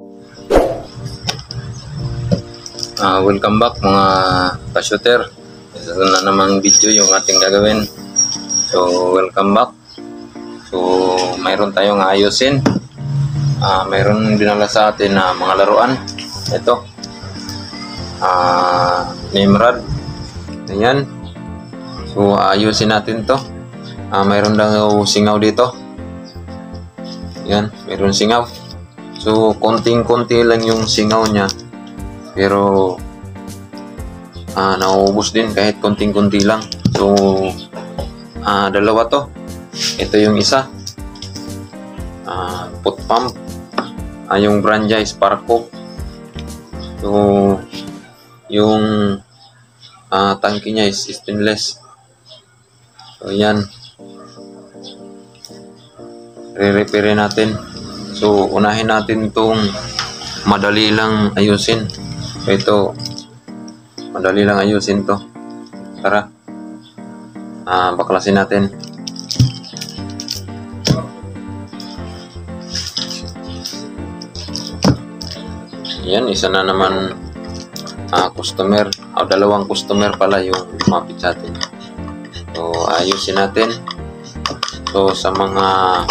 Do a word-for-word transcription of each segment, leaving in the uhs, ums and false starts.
Uh, welcome back mga ka-shooter. Isa na namang video yung ating gagawin. So welcome back. So mayroon tayong ayusin. Uh, mayroon dinala sa atin na uh, mga laruan. Ito uh, Nimrod. Ayan. So ayusin natin to. Uh, mayroon daw singaw dito. Ayan, mayroon singaw. So konting-konti lang yung singaw niya. Pero uh, nauubos din kahit konting-konti lang. So uh, dalawa to. Ito yung isa, uh, foot pump, uh, yung brand niya is Sparco. So yung uh, tangke niya is stainless. So yan, re-repair natin. So unahin natin itong madali lang ayusin. Ito, madali lang ayusin to. Tara, ah, baklasin natin. Yan, isa na naman ah, customer, o dalawang customer pala yung lumapit sa atin. So ayusin natin. So sa mga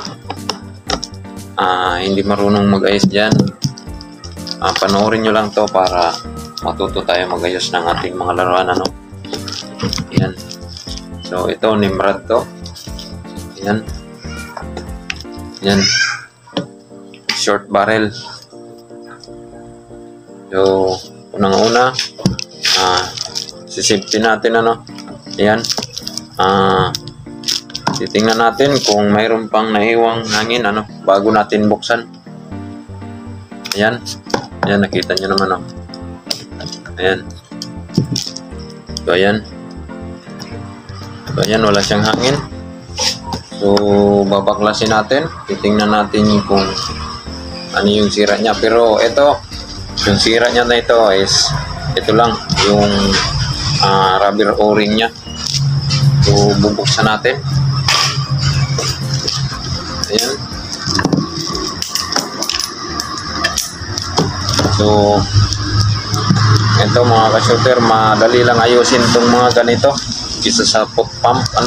ah, hindi marunong mag-ayos dyan, Uh, panoorin nyo lang to para matuto tayo magayos ng ating mga laruan, ano. Yan. So ito Nimrod to. Yan. Yan. Short barrel. So unang-una, uh, sisipin natin, ano. Yan. Uh, titingnan natin kung mayroon pang naiwang hangin, ano, bago natin buksan. Ayan. Ayan, nakita nyo naman, oh. Ayan. So, ayan. So, ayan, wala siyang hangin. So, babaklasin natin. Titingnan natin kung ano yung sira niya. Pero, ito, yung sira niya na ito is, ito lang, yung uh, rubber o-ring niya. So, bubuksan natin. Ayan. So, ito mga ka-shooter, madali lang ayusin itong mga ganito isa sa foot pump, ano.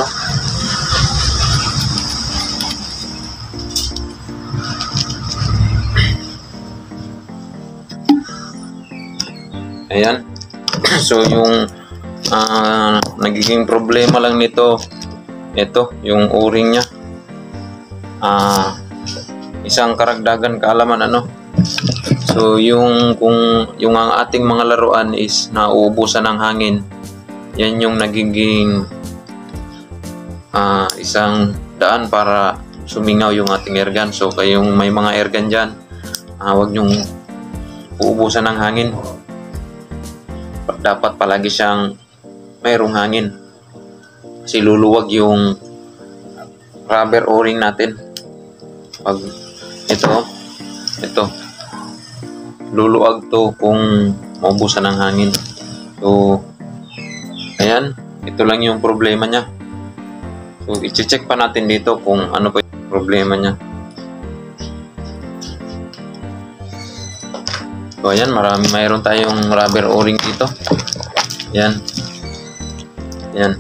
Ayan. So yung uh, nagiging problema lang nito, ito yung o-ring nya. Uh, isang karagdagan kaalaman, ano. So yung kung yung ang ating mga laruan is nauubusan ng hangin, yan yung nagiging uh, isang daan para sumingaw yung ating airgun. So kayong may mga airgun dyan, uh, huwag nyong uubusan ng hangin. Dapat palagi siyang mayroong hangin kasi luluwag yung rubber o-ring natin. Pag ito ito luluwag to kung maubusan ng hangin. So ayan, ito lang yung problema niya. So i-check pa natin dito kung ano pa yung problema niya. So ayan, marami, mayroon tayong rubber o-ring dito. Ayan. Ayan.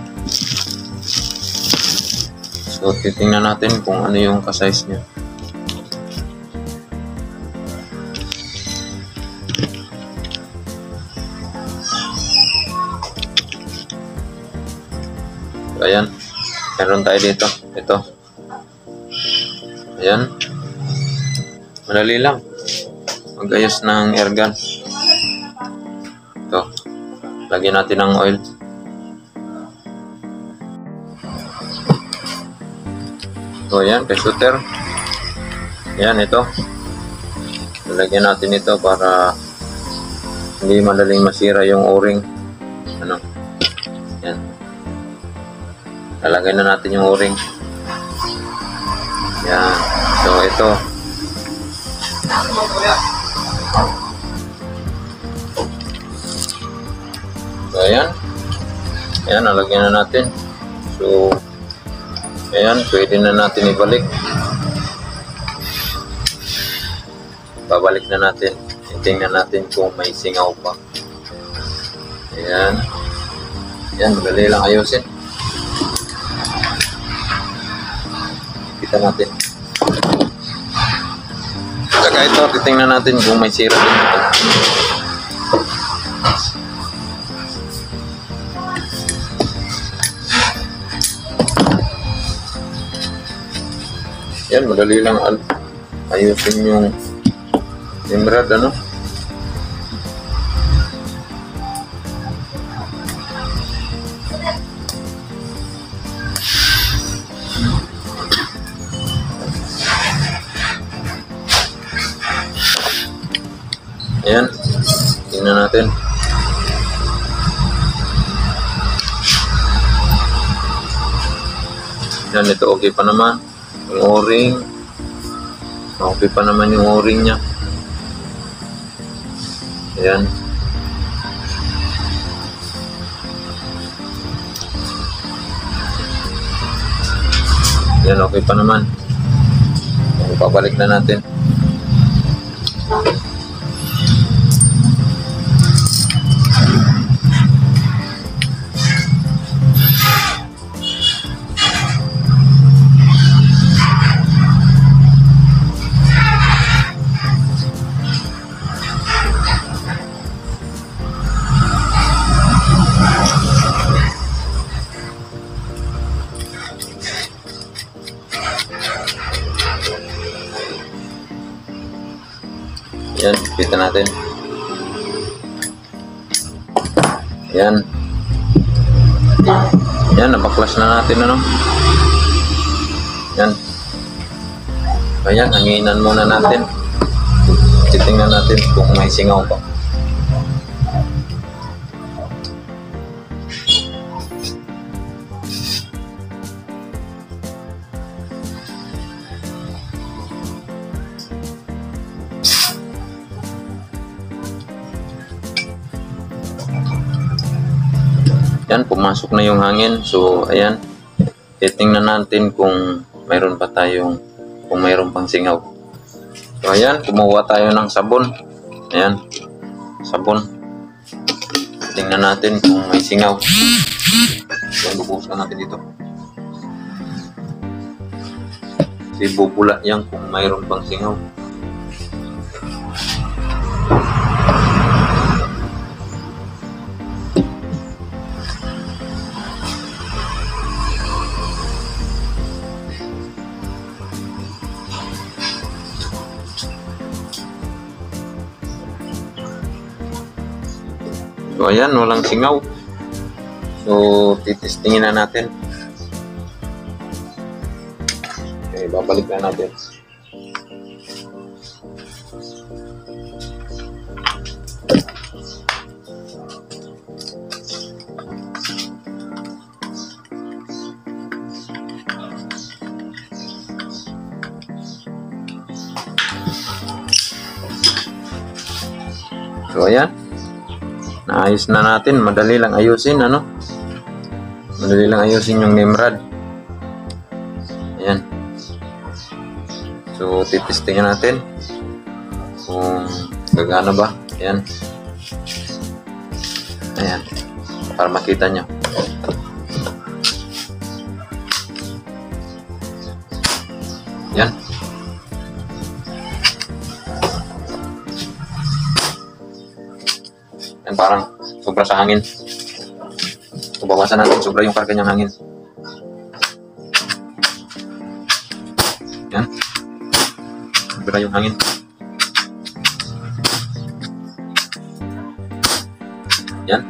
So titingnan natin kung ano yung ka-size niya. Ayan, meron tayo dito. Ito. Ayan. Madali lang mag-ayos ng airgun. Ito. Lagyan natin ng oil. So, ayan, ka-shooter. Ayan, ito. Lagyan natin ito para hindi madaling masira yung o-ring. Ano? Ayan. Lalagay na natin yung o-ring. Yan. So ito. So ayan. Ayan, nalagyan na natin. So ayan, pwede na natin ibalik. babalik na natin. Tingnan natin kung may singaw pa. Ayan. Ayan, madali lang ayusin. Kita natin. Saka ito, titingnan natin kung may sira din ito. Yan, madali lang ayusin yung emerald, ano. Ayan, tingnan natin. Yan, ito okay pa naman. Yung o-ring, okay pa naman yung o-ring nya. Ayan. Yan, okay pa naman. Babalik na natin. Yan, kita natin. Yan. Yan, napaklas na natin, ano. Yan. Ayan, hanginan muna natin. Titingnan natin kung may singaw pa. Yan, pumasok na yung hangin. So, ayan. Titingnan natin kung mayroon pa tayong, kung mayroon pang singaw. So, ayan. Kumuha tayo ng sabon. Ayan. Sabon. Tingnan natin kung may singaw. Ayan, bubuhusan natin dito. Kasi bubula yan kung mayroon pang singaw. So, ayan, walang singaw. So, titestingin na natin. Okay, babalik na natin. So, ayan. Naayos na natin. Madali lang ayusin, ano? Madali lang ayusin yung emerald. Ayan. So, titestingin natin kung gagana ba. Ayan. Ayan. Para makita nyo. Ayan. Yan, parang sobra sa hangin. So, bawasan natin sobra yung karga niyang hangin. Yan. Sobra yung hangin. Yan.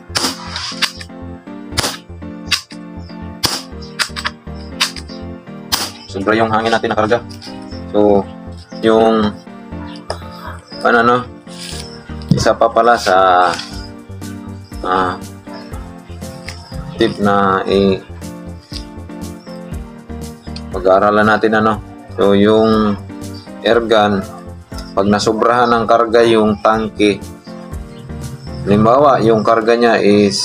Sobra yung hangin natin na karga. So, yung ano no, isa pa pala sa uh, tip na i pag-aaralan natin, ano. So, yung airgun, pag nasobrahan ng karga yung tangke, halimbawa yung karga niya is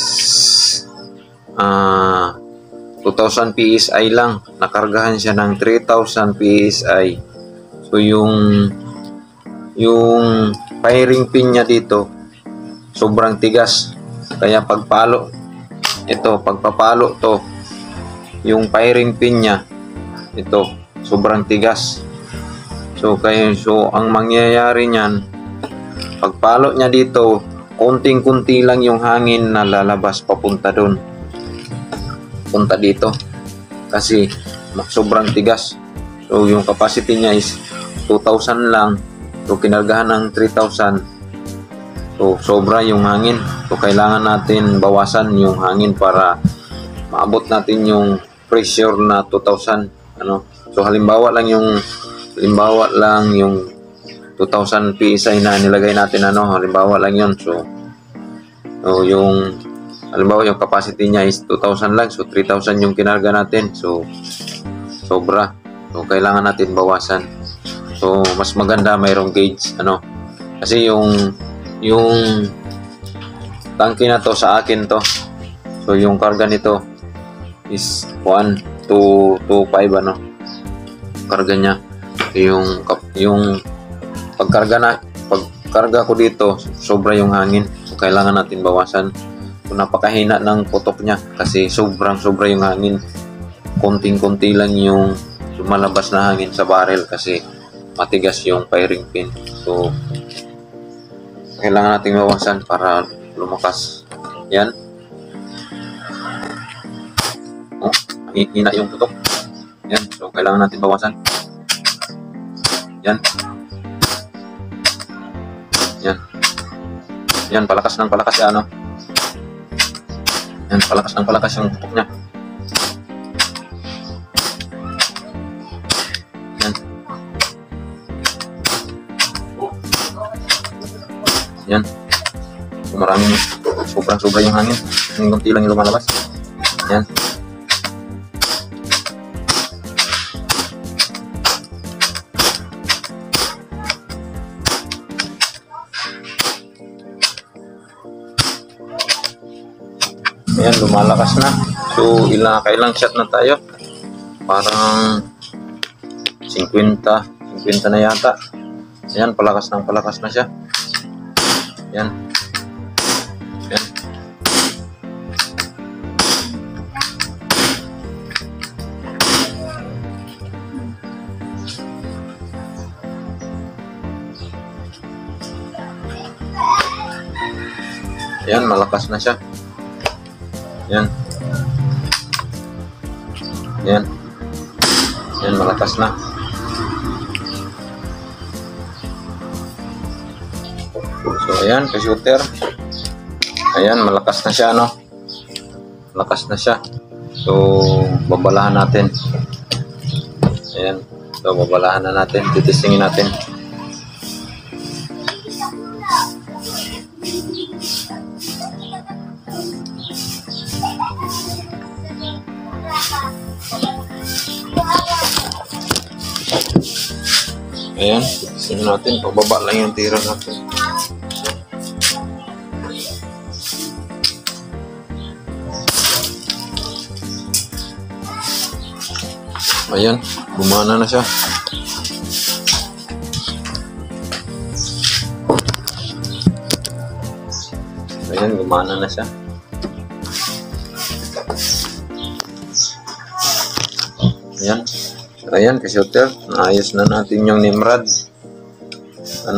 uh, two thousand P S I lang, nakargahan siya ng three thousand P S I. So, yung yung firing pin niya dito sobrang tigas, kaya pagpalo ito, pagpapalo to yung firing pin niya, ito sobrang tigas. So kaya so ang mangyayari niyan, pagpalo niya dito, konting-kunti lang yung hangin na lalabas papunta doon, punta dito, kasi sobrang tigas. So yung capacity niya is two thousand lang, so kinargahan ng three thousand, so sobra yung hangin. So kailangan natin bawasan yung hangin para maabot natin yung pressure na two thousand, ano. So halimbawa lang yung halimbawa lang yung two thousand P S I na nilagay natin, ano, halimbawa lang yun. So, so yung halimbawa yung capacity niya is two thousand lang, so three thousand yung kinarga natin, so sobra. So kailangan natin bawasan. So mas maganda mayroong gauge, ano, kasi yung yung tangke na to sa akin to, so yung karga nito is one to five, ano, karga niya. Yung yung pagkarga na pagkarga ko dito, sobra yung hangin, so kailangan natin bawasan. So napakahina ng putok niya kasi sobrang sobra yung hangin, konting-konti lang yung lumalabas na hangin sa barrel kasi matigas yung firing pin. So kailangan natin bawasan para lumakas. Yan, oh, hina yung putok. Yan, so kailangan natin bawasan. Yan. Yan. Yan, palakas ng palakas yan, ano. Yan, palakas ng palakas yung putok niya. Yan. Yan. So, maraming sobrang-sobra yung hangin. Yung kunti lang yung lumalabas. Yan. Ayan, lumalakas na. So, ilang, kailang shot na tayo? Parang fifty, fifty na yata. Ayan, palakas ng palakas na siya. Ayan. Ayan. Ayan, malakas na siya. Yan. Yan. Yan, malakas na. So, ayan, ka-shooter. Ayan, malakas na siya, no? Malakas na siya. So, babalahan natin. Ayan. So, babalahan na natin. Titistingin natin. Ayan, titistingin natin. Pababa lang yung tira natin. Ayan, gumana na siya. Ayan, gumana na siya. Ayan. Ayan, ka-shooter, naayos na natin yung Nimrod. Ano?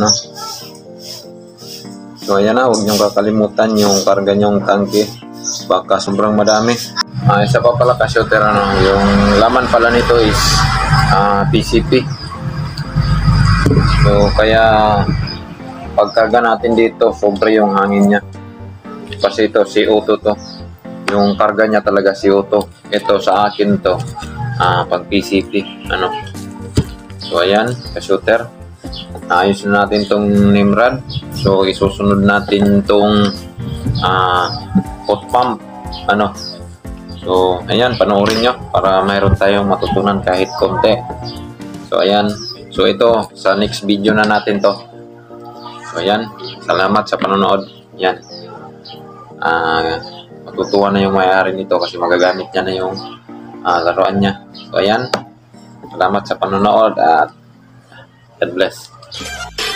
So ayan na, huwag niyong kakalimutan yung karga niyong tangke, baka sobrang madami. Ah, isa pa pala ka-shooter, ano, yung laman pala nito is uh, P C P. So kaya pagkarga natin dito, sobra yung hangin niya. Kasi ito C O two to. Yung karga niya talaga C O two. Ito sa akin to. Ah, pag P C P, ano. So ayan, ka-shooter, ayos na natin tong Nimrod. So isusunod natin tong ah, hot pump, ano. So ayan, panoorin nyo para mayroon tayong matutunan kahit konti. So ayan, so ito sa next video na natin to. So ayan, salamat sa panonood. Yan, ah, matutuwa na yung may-ari nito kasi magagamit niya na yung Ah, laruan niya. So ayan, salamat sa panonood at God bless.